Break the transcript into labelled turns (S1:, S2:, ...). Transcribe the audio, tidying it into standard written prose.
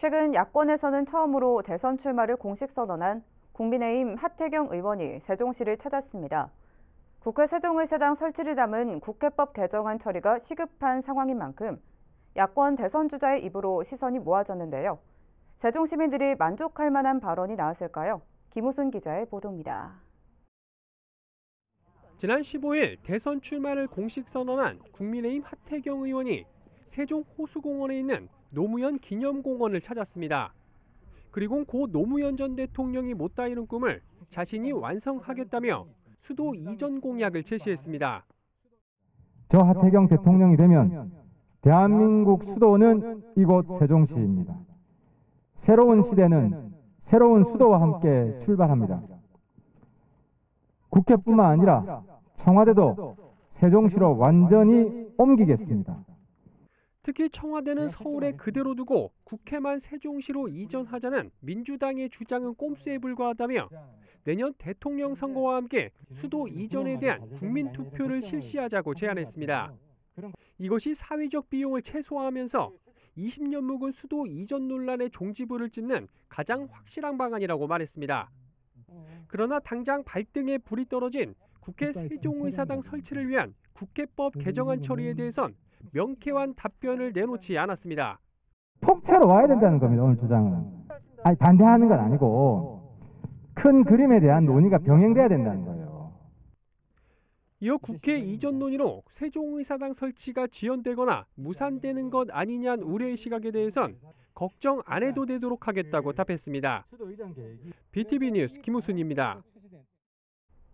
S1: 최근 야권에서는 처음으로 대선 출마를 공식 선언한 국민의힘 하태경 의원이 세종시를 찾았습니다. 국회 세종의사당 설치를 담은 국회법 개정안 처리가 시급한 상황인 만큼 야권 대선 주자의 입으로 시선이 모아졌는데요. 세종 시민들이 만족할 만한 발언이 나왔을까요? 김우순 기자의 보도입니다.
S2: 지난 15일 대선 출마를 공식 선언한 국민의힘 하태경 의원이 세종 호수공원에 있는 노무현 기념공원을 찾았습니다. 그리고 고 노무현 전 대통령이 못다 이룬 꿈을 자신이 완성하겠다며 수도 이전 공약을 제시했습니다.
S3: 저 하태경 대통령이 되면 대한민국 수도는 이곳 세종시입니다. 새로운 시대는 새로운 수도와 함께 출발합니다. 국회뿐만 아니라 청와대도 세종시로 완전히 옮기겠습니다.
S2: 특히 청와대는 서울에 그대로 두고 국회만 세종시로 이전하자는 민주당의 주장은 꼼수에 불과하다며 내년 대통령 선거와 함께 수도 이전에 대한 국민투표를 실시하자고 제안했습니다. 이것이 사회적 비용을 최소화하면서 20년 묵은 수도 이전 논란의 종지부를 찍는 가장 확실한 방안이라고 말했습니다. 그러나 당장 발등에 불이 떨어진 국회 세종의사당 설치를 위한 국회법 개정안 처리에 대해선 명쾌한 답변을 내놓지 않았습니다.
S3: 통째로 와야 된다는 겁니다. 오늘 주장은. 아니, 반대하는 건 아니고 큰 그림에 대한 논의가 병행돼야 된다는 거예요.
S2: 이어 국회 이전 논의로 세종의사당 설치가 지연되거나 무산되는 것 아니냐는 우려의 시각에 대해선 걱정 안 해도 되도록 하겠다고 답했습니다. BTV 뉴스 김우순입니다.